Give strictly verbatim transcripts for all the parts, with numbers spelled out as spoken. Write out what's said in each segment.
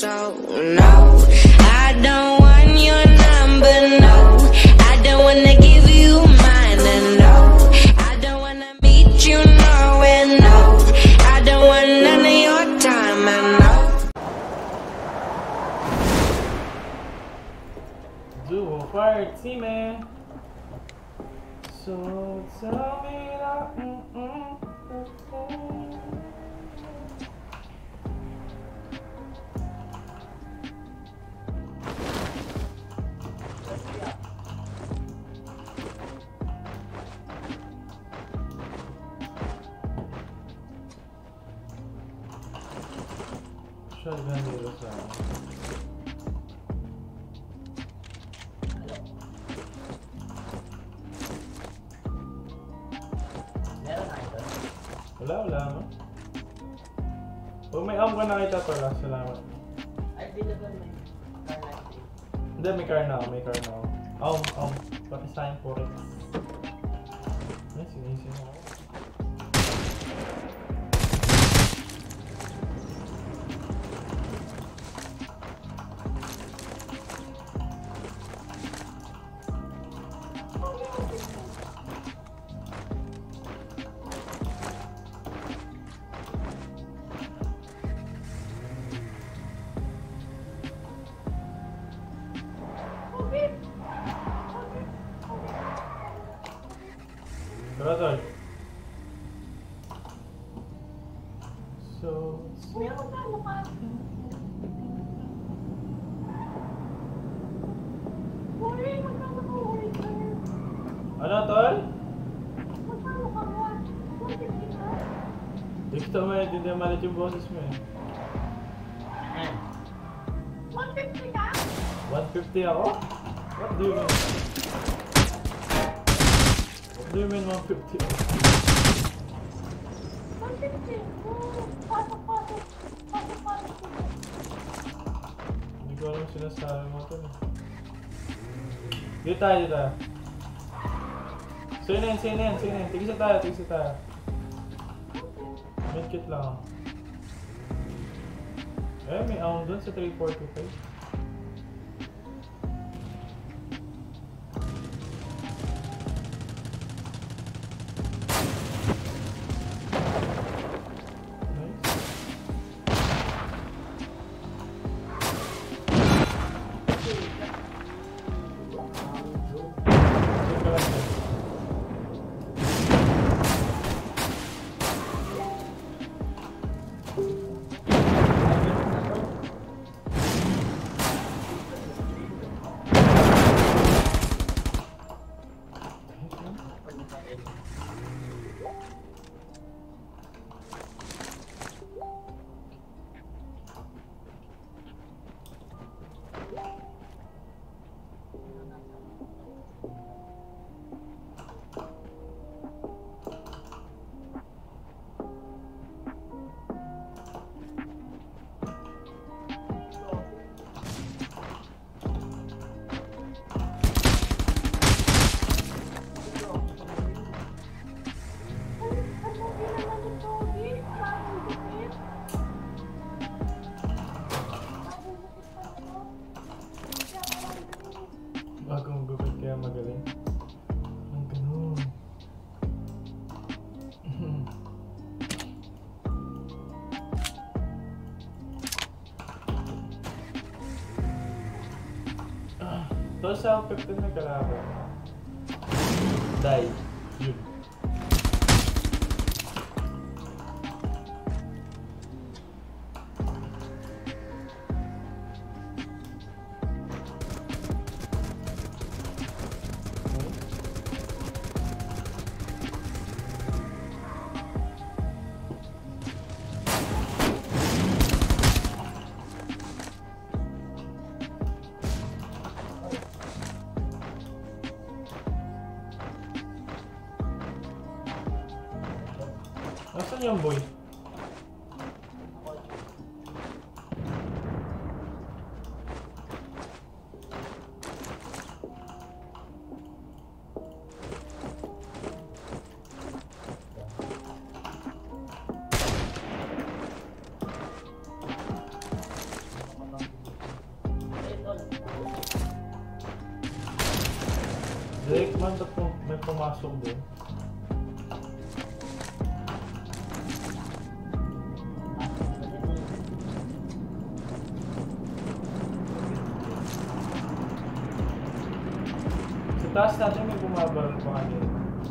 So no, I don't want your number, no. I don't wanna give you mine, and no. I don't wanna meet you nowhere, no. I don't want none of your time, and no. Duo party, man. So tell me that. Mm -mm, mm -mm. Shotgun dito sa wala, wala mo. Pag may arm ka nakita pala, salamat. Ay, dito ba may car light? Hindi, may car na ako, may car na ako. Arm, arm. Pati sign for it. Ay, sinisip mo ako. Brother. So, Meron ka mukha. Uy, magkano ko uwi ka? ano tol? Magkano ka ba? one fifty ka? Di kita maintindihan malit yung boses mo eh. one fifty ka? one fifty ako? What do you mean? What do you mean one fifty? one fifty. Oh, pasok, pasok. Pasok, pasok. Hindi ko alam sinasabi mo ito eh. Dito tayo, dito tayo. Sino yan, sino yan, sino yan? Tigisa tayo, tigisa tayo. Medkit lang. Eh, may aon dun sa three four two five. Bagong gupit kaya magaling. Ang ganun. Tapos sa fifteen na kalaban. Die. Yun. Nasaan yung boy? Rick, man, ba't pum- may pumasok din? Sa taas natin may bumabaril pa kanina.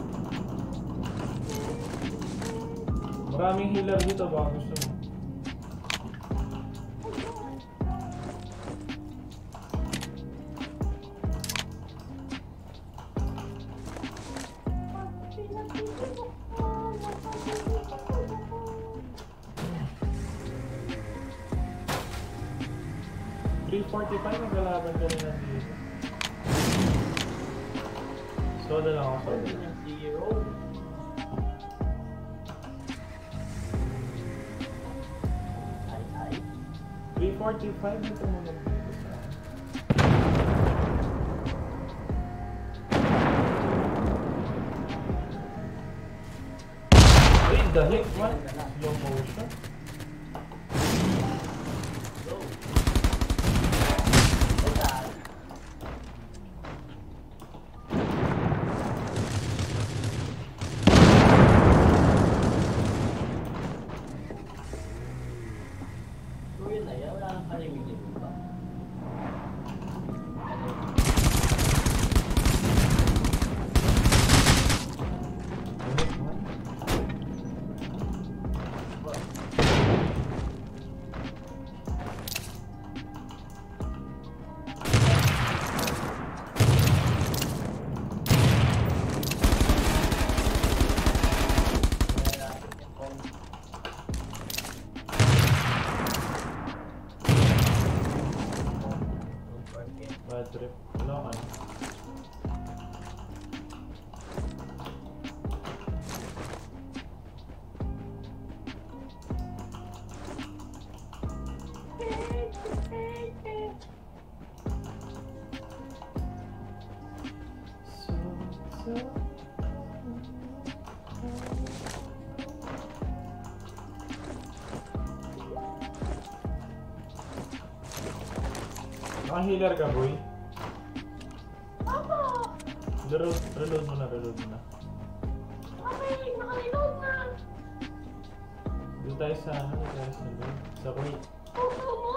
Maraming healer dito, baka gusto mo. three forty-five nagalaban ka nila dito. Soda lang ako, soda. Zero. Ay, ay. three forty-five dito mo lang dito sa akin. Wait, the heck, what? Slow motion? Go. Ay, so yun na yan, wala nang kalimigin ba? The heck, what? Bad trip. Wala ka na. So, so, naka-healer ka, boy? Papa! Reload, reload mo na, reload mo na. Okay, naka-reload na! Doon tayo sa, ano, doon tayo sa loob. Sa crate. Puso mo?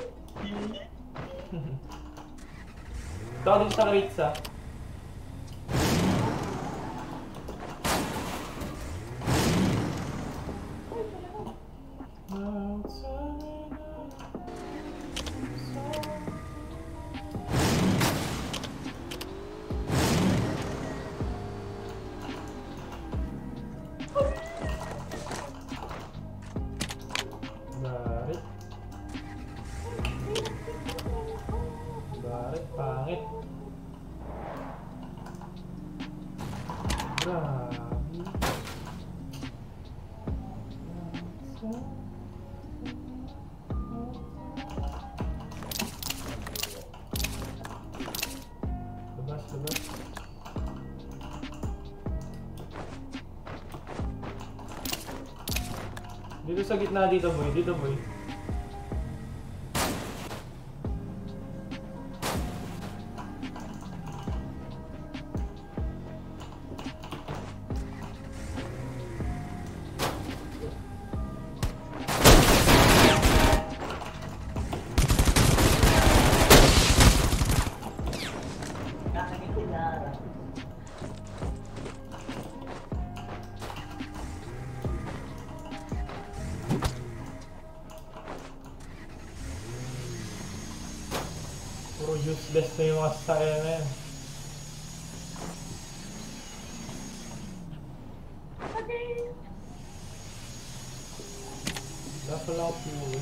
Ito ako din sa crate sa. Barit. Barit, pangit. Grabe. Labas, labas. Dito sa gitna dito, boy. Dito, boy. Kakangiti na. Puro useless na yung mga style na yan. Okay. Dapat lang ako fuel.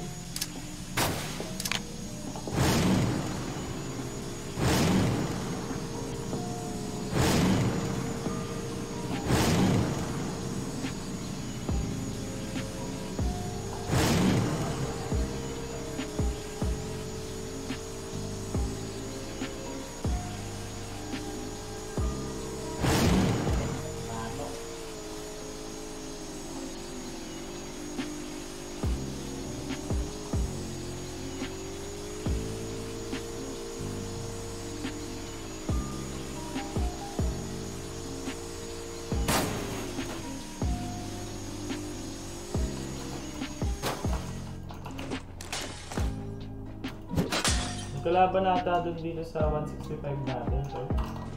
Ano? kalaban nata dun dito sa one sixty-five natin, so.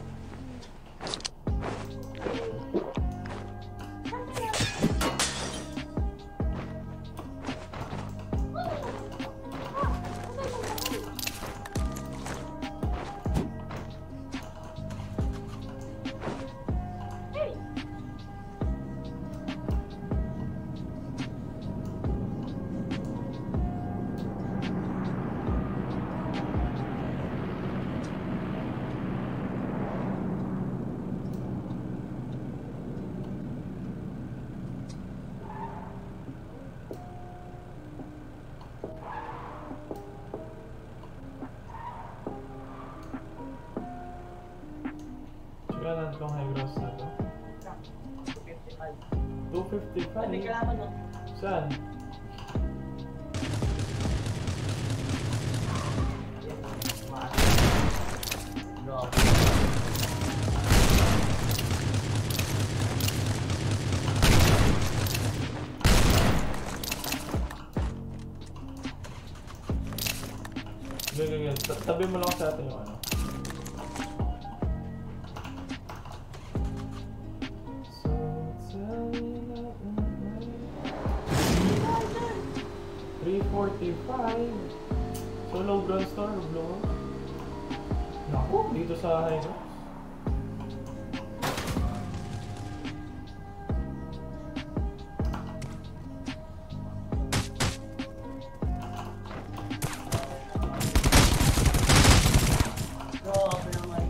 Kailan itong high gross na to? two fifty-five. two fifty-five? May kalaman no? Saan? No. Ganyan, ganyan. Tabi mo lang sa atin yung ano. three forty-five. So low ground star, blow. Naku, dito sa high ground. Grabe naman.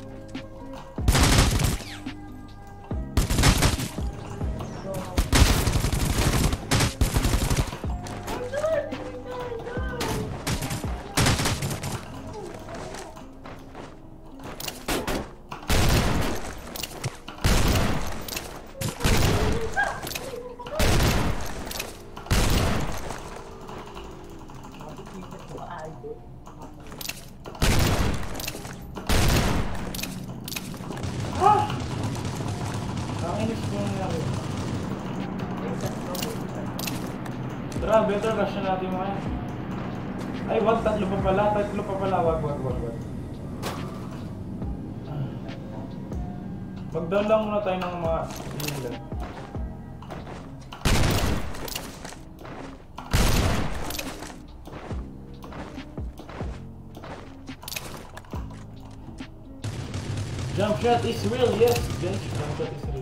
Ah! Nakinis ko nangyari. Tara, better rush na natin mga yan. Ay, wag, tatlo pa pala, tatlo pa pala, wag, wag, wag, wag. Mag-down lang muna tayo ng mga ilan. Jump shot is real, yes! Jump shot is real.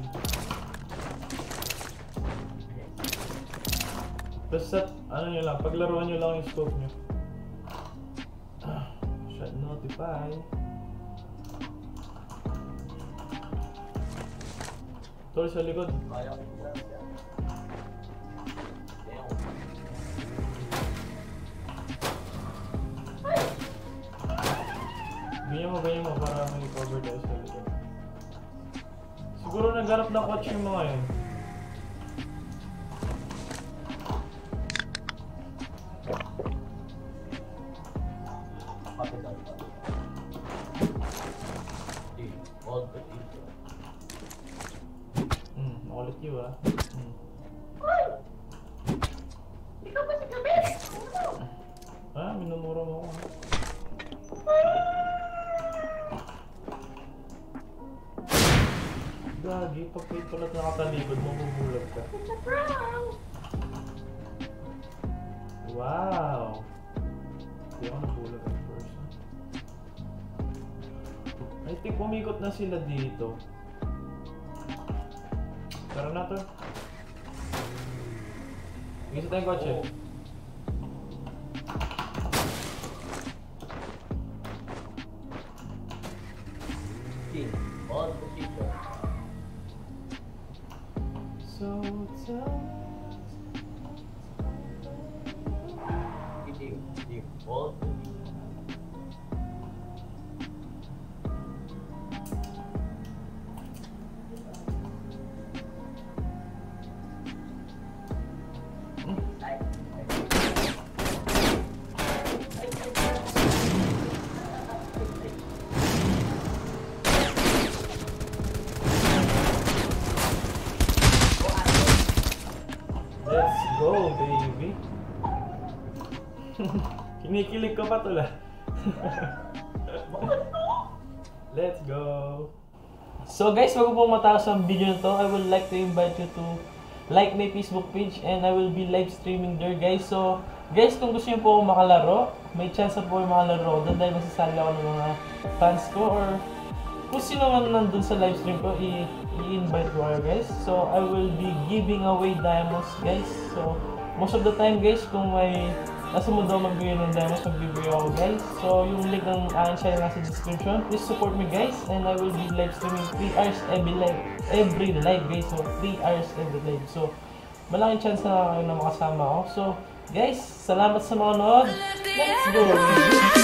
Basta, ano nyo lang, paglaruan nyo lang yung scope nyo. Shot notify. Tol sa likod. Ganyan mo, ganyan mo para may cover tayo sa likod. Siguro naghanap ng watch yung mga yun. Hmm, makulit yun ah. Hmm. Ikaw ba si Gabit? Ah, minumura mo ako. Gagi, pag kayo pala nakatalikod, mabubulag ka. It's a prank! Wow! Hindi ako nabulag at first. I think umikot na sila dito. Tara na to. Isa tayong kotse. On position. So tell Hindi, hindi. On position. Ay, let's go, baby. Kinikilig ka pa tula. Let's go! So guys, bago po matapos ang video na to, I would like to invite you to like my Facebook page and I will be live streaming there guys. So guys, kung gusto niyo po makalaro, may chance na po yung makalaro doon dahil masasali ako ng mga fans ko or kung sino man nandun sa live stream ko, i-invite ko kayo guys. So I will be giving away diamonds guys. So most of the time guys, kung may nasa mo daw magbigay ng diamonds, magbibigay ako guys. So yung link ng aking channel nasa description. Please support me guys and I will be live streaming three hours every live every live guys. So three hours every live. So malaking chance na kayo na makasama ako. So guys, salamat sa mga nood. Let's go!